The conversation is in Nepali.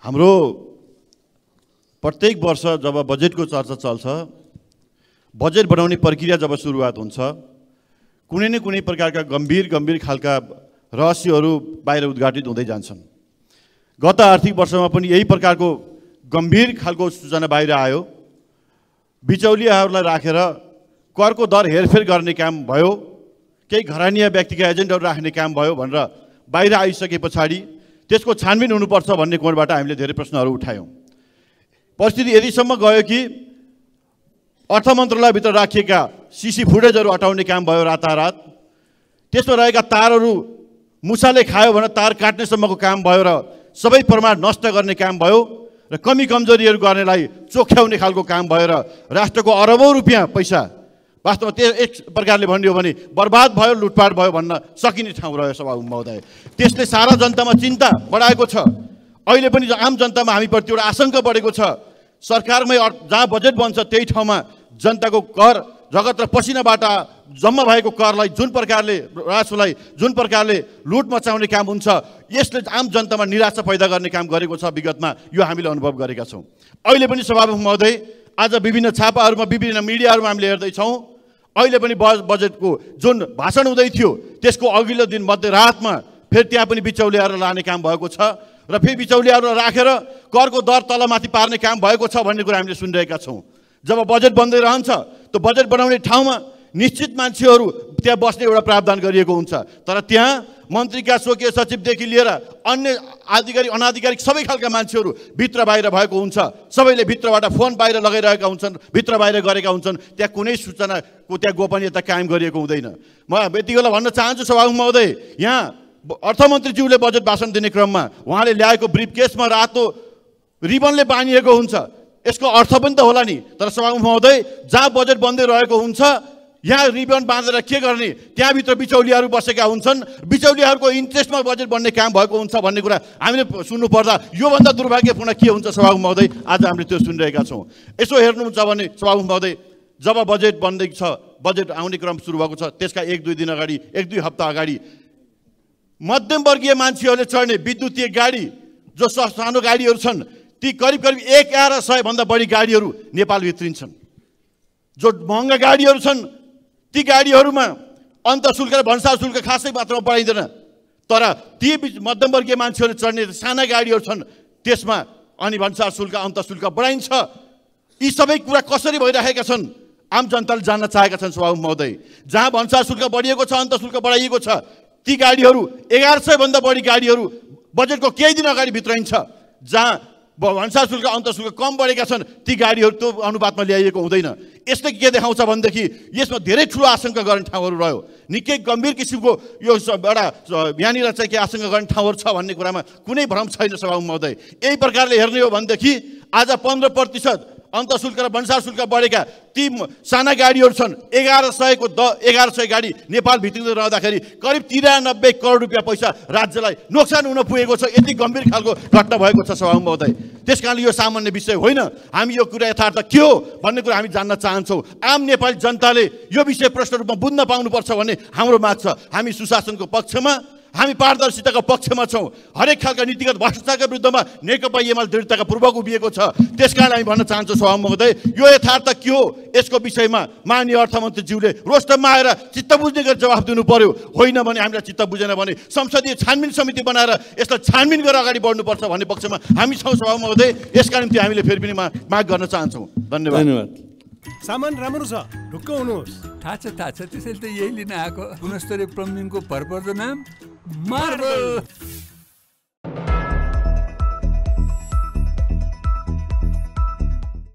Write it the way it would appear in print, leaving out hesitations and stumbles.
हाम्रो प्रत्येक वर्ष जब बजेटको चर्चा चल्छ, बजेट बनाउने प्रक्रिया जब सुरुवात हुन्छ, कुनै न कुनै प्रकारका गम्भीर खालका रहस्यहरू बाहिर उद्घाटित हुँदै जान्छन्। गत आर्थिक वर्षमा पनि यही प्रकारको गम्भीर खालको सूचना बाहिर आयो। बिचौलियाहरूलाई राखेर करको दर हेरफेर गर्ने काम भयो, केही घरानिया व्यक्तिका एजेन्टहरू राख्ने काम भयो भनेर बाहिर आइसके पछाडि त्यसको छानबिन हुनुपर्छ भन्ने कोणबाट हामीले धेरै प्रश्नहरू उठायौँ। परिस्थिति यतिसम्म गयो कि अर्थ मन्त्रालयभित्र राखिएका सिसी फुटेजहरू हटाउने काम भयो रातारात। त्यसमा रहेका तारहरू मुसाले खायो भने तार काट्नेसम्मको काम भयो र सबै प्रमाण नष्ट गर्ने काम भयो र कमी कमजोरीहरू गर्नेलाई चोख्याउने खालको काम भयो र राष्ट्रको अरबौँ रुपियाँ पैसा वास्तवमा त्यो एक प्रकारले भनियो भने बर्बाद भयो, लुटपाट भयो भन्न सकिने ठाउँ रह्यो सभामुख महोदय। त्यसले सारा जनतामा चिन्ता बढाएको छ। अहिले पनि आम जनतामा हामीप्रति एउटा आशंका बढेको छ। सरकारमै जहाँ बजेट बन्छ त्यही ठाउँमा जनताको कर रगत र पसिनाबाट जम्मा भएको करलाई जुन प्रकारले राजस्वलाई जुन प्रकारले लुट मचाउने काम हुन्छ, यसले आम जनतामा निराशा पैदा गर्ने काम गरेको छ। विगतमा यो हामीले अनुभव गरेका छौँ। अहिले पनि सभामुख महोदय, आज विभिन्न छापाहरूमा विभिन्न मिडियाहरूमा हामीले हेर्दैछौँ, अहिले पनि बजेटको जुन भाषण हुँदै थियो त्यसको अघिल्लो दिन मध्यरातमा फेरि त्यहाँ पनि बिचौलियाहरू लाने काम भएको छ र फेरि बिचौलियाहरू राखेर करको दर तलमाथि पार्ने काम भएको छ भन्ने कुरा हामीले सुनिरहेका छौँ। जब बजेट बन्दै रहन्छ त्यो बजेट बनाउने ठाउँमा निश्चित मान्छेहरू त्यहाँ बस्ने एउटा प्रावधान गरिएको हुन्छ, तर त्यहाँ मन्त्रीका स्वकीय सचिवदेखि लिएर अन्य आधिकारिक अनाधिकारिक सबै खालका मान्छेहरू भित्र बाहिर भएको हुन्छ। सबैले भित्रबाट फोन बाहिर लगाइरहेका हुन्छन्, भित्र बाहिर गरेका हुन्छन्। त्यहाँ कुनै सूचनाको त्यहाँ गोपनीयता कायम गरिएको हुँदैन। म यति बेला भन्न चाहन्छु सभामुख महोदय, यहाँ अर्थमन्त्रीज्यूले बजेट भाषण दिने क्रममा उहाँले ल्याएको ब्रिफकेसमा रातो रिबनले बाँधिएको हुन्छ। यसको अर्थ पनि त होला नि। तर सभामुख महोदय, जहाँ बजेट बन्दै रहेको हुन्छ यहाँ रिबन बाँधेर के गर्ने? त्यहाँभित्र बिचौलियाहरू बसेका हुन्छन्। बिचौलियाहरूको इन्ट्रेस्टमा बजेट बन्ने काम भएको हुन्छ भन्ने कुरा हामीले सुन्नुपर्दा योभन्दा दुर्भाग्यपूर्ण के हुन्छ सभामुख महोदय? आज हामीले त्यो सुनिरहेका छौँ। यसो हेर्नुहुन्छ भने सभामुख महोदय, जब बजेट बन्दैछ, बजेट आउने क्रम सुरु भएको छ, त्यसका 1-2 दिन अगाडि, 1-2 हप्ता अगाडि मध्यमवर्गीय मान्छेहरूले चढ्ने विद्युतीय गाडी, जो सानो गाडीहरू छन्, ती करिब 1100 भन्दा बढी गाडीहरू नेपाल भित्रिन्छन्। जो महँगा गाडीहरू छन् ती गाडीहरूमा अन्तःशुल्क र भन्सार शुल्क खासै मात्रामा बढाइँदैन, तर ती मध्यमवर्गीय मान्छेहरूले चढ्ने साना गाडीहरू छन् त्यसमा अनि भन्सार शुल्क अन्तःशुल्क बढाइन्छ। यी सबै कुरा कसरी भइरहेका छन् आम जनताले जान्न चाहेका छन् सभामुख महोदय। जहाँ भन्सार शुल्क बढिएको छ, अन्तःशुल्क बढाइएको छ, ती गाडीहरू 1100 भन्दा बढी गाडीहरू बजेटको केही दिन अगाडि भित्राइन्छ। जहाँ भन्सार शुल्क अन्तःशुल्क कम बढेका छन् ती गाडीहरू त्यो अनुपातमा ल्याइएको हुँदैन। यसले के देखाउँछ भनेदेखि यसमा धेरै ठुलो आशंका गर्ने ठाउँहरू रह्यो। निकै गम्भीर किसिमको यो एउटा यहाँनिर चाहिँ के आशंका गर्ने ठाउँहरू छ भन्ने कुरामा कुनै भ्रम छैन सभामुख महोदय। यही प्रकारले हेर्ने हो भनेदेखि आज 15% अन्तःशुल्क र भन्सार शुल्क बढेका ती साना गाडीहरू छन्। 1100 गाडी नेपाल भित्रिँदै रहँदाखेरि करिब 93 करोड रुपियाँ पैसा राज्यलाई नोक्सान हुन पुगेको छ। यति गम्भीर खालको घटना भएको छ सभामुख महोदय। त्यस कारणले यो सामान्य विषय होइन। हामी यो कुरा यथार्थ के हो भन्ने कुरा हामी जान्न चाहन्छौँ। आम नेपाली जनताले यो विषय प्रष्ट रूपमा बुझ्न पाउनुपर्छ भन्ने हाम्रो माग छ। हामी सुशासनको पक्षमा, हामी पारदर्शिताको पक्षमा छौँ। हरेक खालका नीतिगत भ्रष्टाचारका विरुद्धमा नेकपा एमाले दृढताका पूर्वक उभिएको छ। त्यसकारण हामी भन्न चाहन्छौँ सभामुख महोदय, यो यथार्थ के हो यसको विषयमा माननीय अर्थमन्त्रीज्यूले रोस्टममा आएर चित्त बुझ्ने गरी जवाफ दिनु पर्यो। होइन भने हामीलाई चित्त बुझेन भने संसदीय छानबिन समिति बनाएर यसलाई छानबिन गरेर अगाडि बढ्नुपर्छ भन्ने पक्षमा हामी छौँ सभामुख महोदय। यसका निम्ति हामीले फेरि पनि माग गर्न चाहन्छौँ। धन्यवाद। सामान राम्रो छ, ढुक्क हुनुहोस्। थाहा छ, त्यसैले त यही लिन आएको। गुणस्तरीय प्लम्बिङको भरपर्दो नाम मार्बल।